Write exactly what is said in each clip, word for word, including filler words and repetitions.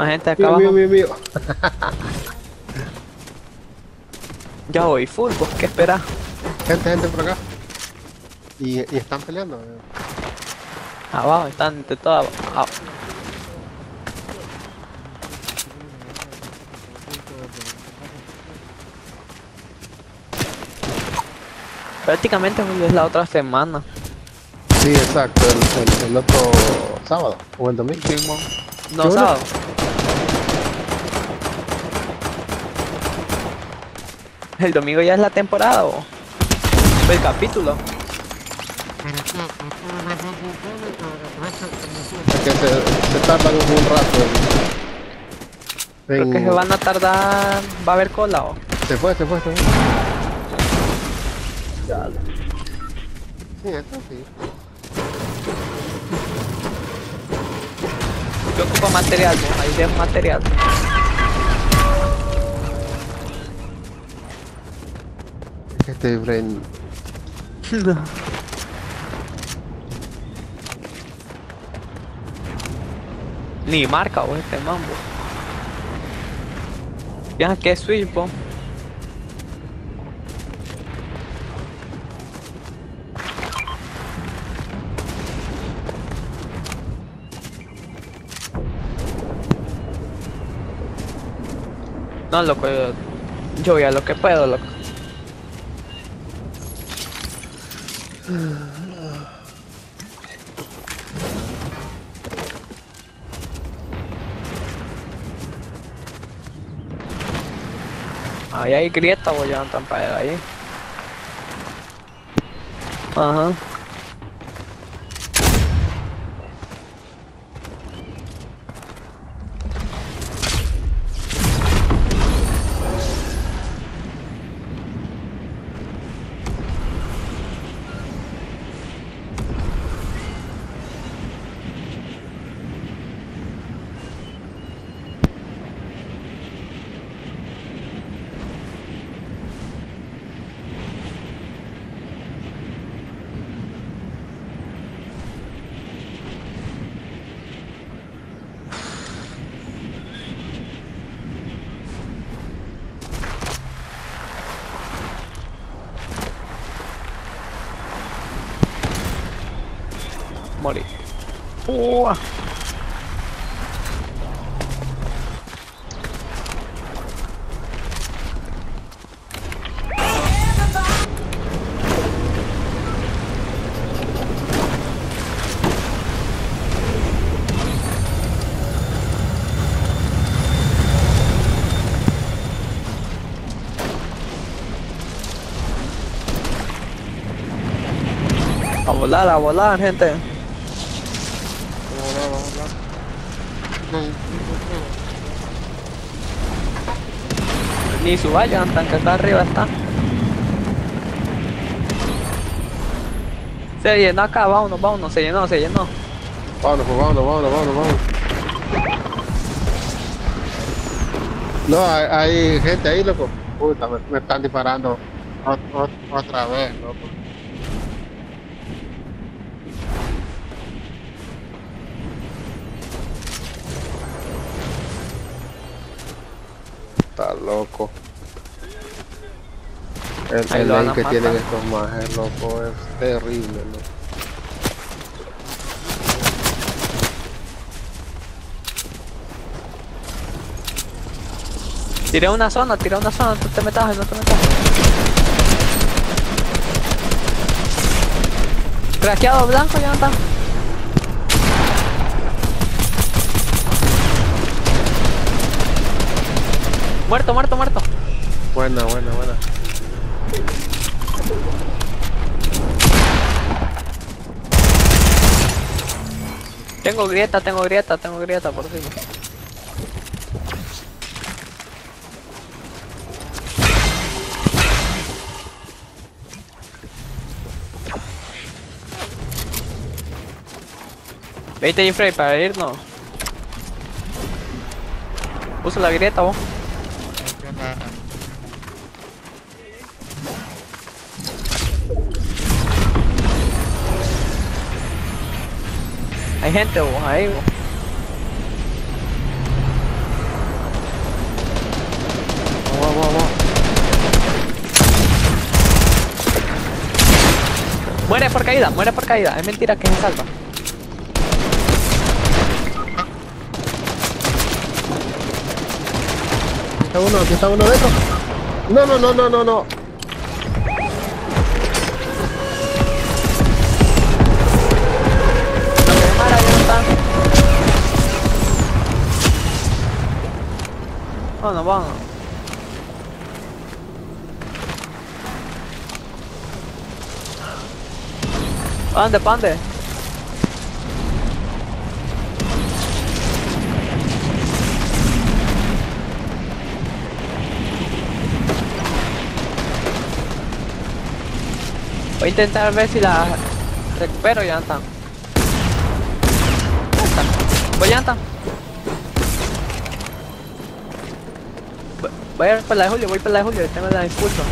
Más gente acá Mío, abajo. mío, mío, mío. Ya voy full, pues, ¿qué esperas? Gente, gente por acá. Y, y están peleando. Abajo, están de todo abajo. Prácticamente hoy es la otra semana. Sí, exacto. El, el, el otro sábado o el domingo. Simón. ¿Qué No, bueno? sábado. El domingo ya es la temporada o el capítulo. Es que se, se tardan un rato en, Creo que se en- van a tardar. Va a haber cola o. Se fue, se fue, se fue. Ya. Sí, eso sí. Yo ocupo material, ¿no? Ahí dejo material. Este Bren. Ni marca o este mambo. Ya que es Switch, po. No, loco, yo, yo voy a lo que puedo, loco. Ahí hay grieta, voy a para ahí. Ajá. Morí. Uah. A volar, a volar, gente. Vamos a hablar, vamos a hablar. Ni su vaya, tan que acá arriba está. Se llenó acá, vámonos, vámonos, se llenó, se llenó. Vámonos, pues, vámonos, vámonos, vámonos, vámonos. No, hay, hay gente ahí, loco. Puta, me, me están disparando ot- ot- otra vez, loco. Está loco. El, Ahí el lo van aim a que tienen matar. estos majes, loco, es terrible, loco. Tiré una zona, tiré una zona, no te metas, no te metas. Craqueado blanco, ya no está. Muerto, muerto, muerto. Buena, buena, buena. Tengo grieta, tengo grieta, tengo grieta por fin. Veinte Jeffrey para irnos. Usa la grieta vos. Hay gente vos ahí vos. Muere por caída, muere por caída. Es mentira que se salva. Aquí está uno, aquí está uno dentro. No, no, no, no, no, no. No me mara, ya no está. Vamos, vamos. ¿Dónde, pande? Voy a intentar ver si la recupero, ya está. Ya está. Voy, ya está. Voy a ir por la de Julio, voy por la de Julio, tengo la de impulso.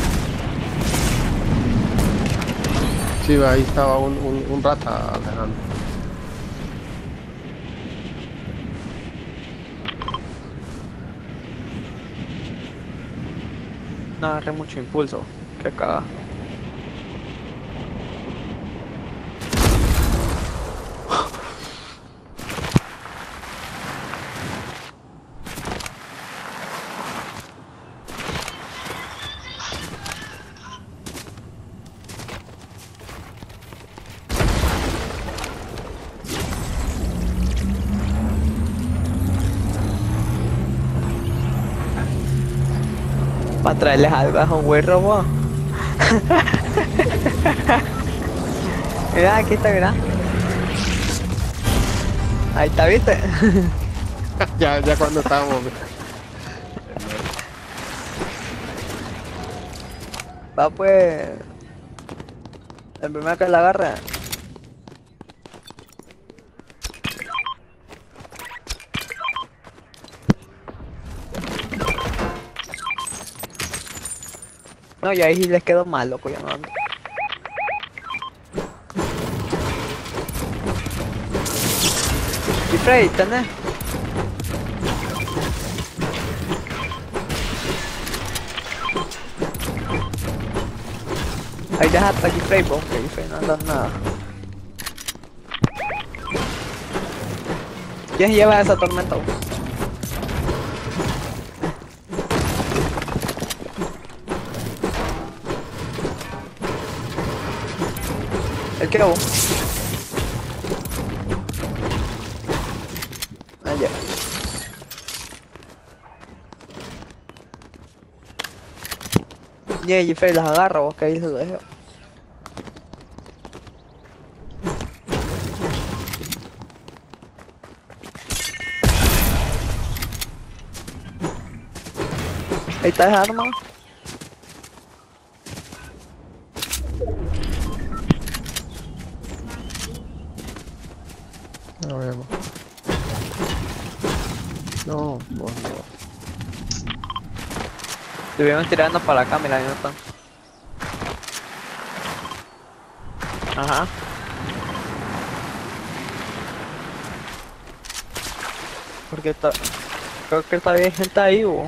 Sí, ahí estaba un, un, un rata, Alejandro. No agarré mucho impulso. Qué caga. Para traerles algo a un güey robot. Mira, aquí está, mira. Ahí está, ¿viste? ya, ya cuando estábamos. Va pues. El primero que la agarre. No, y ahí les quedó mal, loco, ya no. Y Freddy, ¿tenés? Ahí deja hasta aquí Freddy, vos, que Freddy no anda nada. ¿Quién se lleva esa tormenta, vos? ¿El qué, vos? Ah, ya. Yeah, y Freddy las agarra, vos, que ahí se lo dejo. Ahí está esa arma. No vemos. No, vos no. Estuvieron tirando para acá, mira, ahí no están. Ajá. Porque está... Creo que todavía hay gente ahí, vos.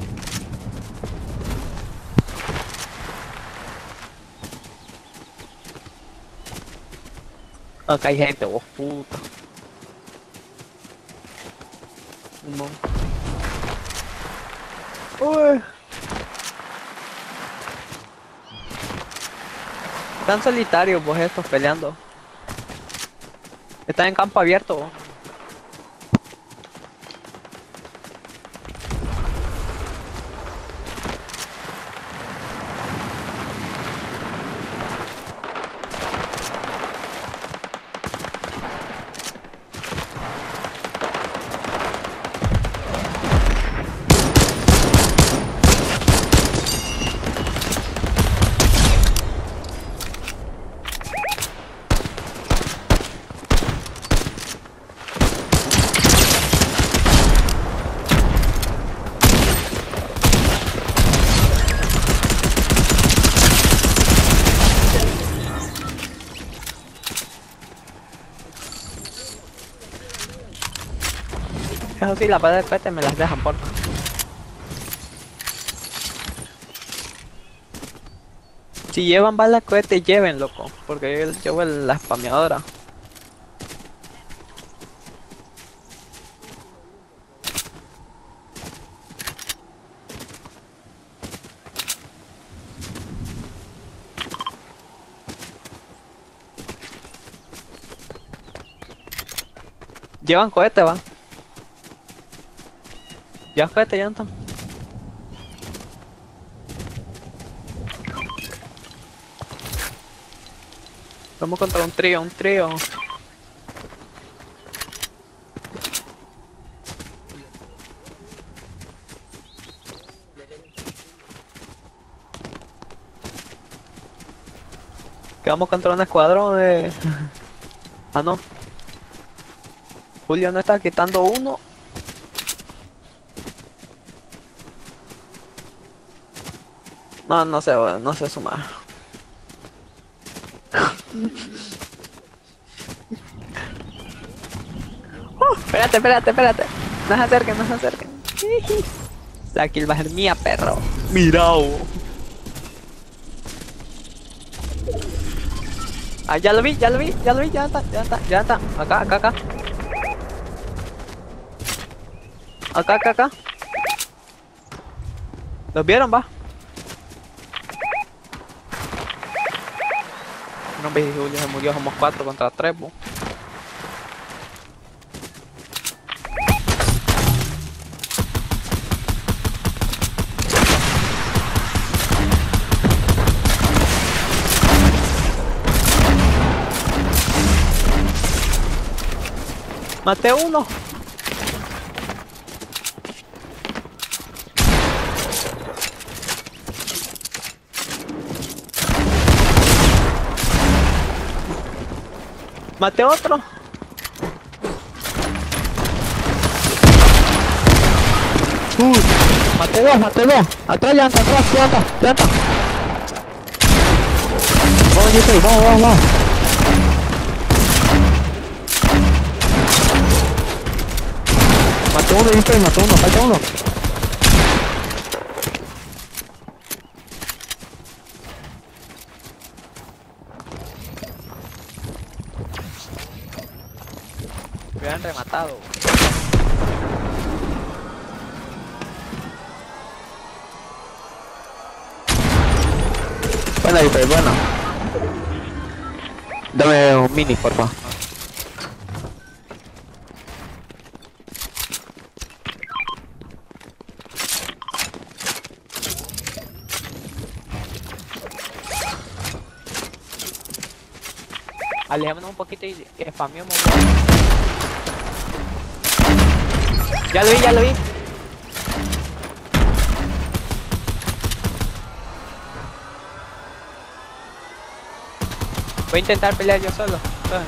Acá hay gente, vos, puta. No. Uy. Están solitarios, vos, estos peleando. Están en campo abierto, vos. Eso sí, la pared de pete me las dejan, porfa. Si llevan balas cohete, lleven, loco. Porque yo llevo el- la spameadora. Llevan cohete, va. Llevan cohete, ya están. Vamos contra un trío, un trío. Que vamos contra un escuadrón de... Ah, no. Julio no está quitando uno. No, no sé, bueno, no sé sumar. Uh, espérate, espérate, espérate. No se acerquen, no se acerquen. La kill va a ser mía, perro. Mirao. Ah, ya lo vi, ya lo vi, ya lo vi, ya está, ya está, ya está. Acá, acá, acá. Acá, acá, acá. ¿Los vieron, va? No vi, Julio se murió, somos cuatro contra tres, bo. Maté uno. Maté otro. Uh, maté dos, maté dos. Atrás, llanta, atrás, llanta, llanta. Vamos, Jeffrey, vamos, vamos, vamos. Maté uno, Jeffrey, maté uno, falta uno. Me hubieran rematado. Bueno, Jeffrey, bueno. Dame un mini, por favor. Alejémonos un poquito y spameamos. Ya lo vi, ya lo vi. Voy a intentar pelear yo solo. ¿Sabes?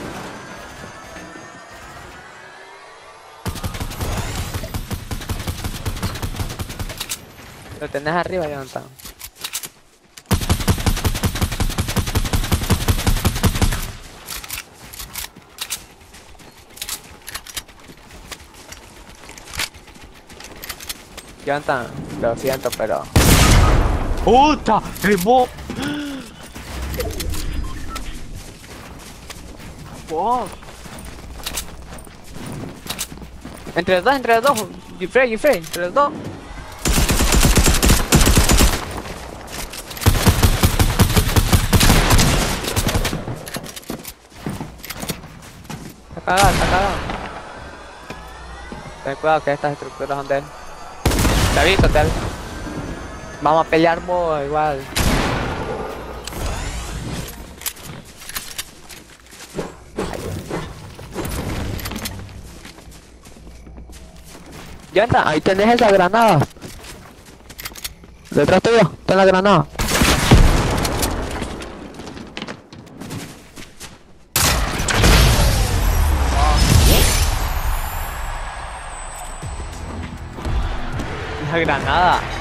Lo tenés arriba, Jonathan. Jonathan, lo siento, pero... ¡Puta! ¡Remo! ¡Wow! Entre los dos, entre los dos. Jeffrey, Jeffrey, entre los dos. Está cagado, está cagado. Ten cuidado que estas estructuras son de él. Te aviso, te aviso. Vamos a pelear vos igual. Ya está, ahí tenés esa granada. Detrás tuyo, está la granada. La granada.